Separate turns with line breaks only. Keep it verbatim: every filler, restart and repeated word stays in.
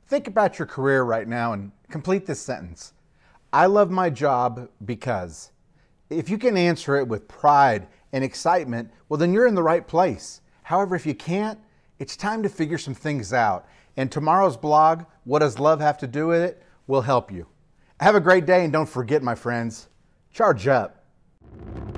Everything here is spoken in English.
Think about your career right now and complete this sentence. I love my job because. If you can answer it with pride and excitement, well, then you're in the right place. However, if you can't, it's time to figure some things out. And tomorrow's blog, What Does Love Have to Do with It, will help you. Have a great day, and don't forget, my friends, charge up.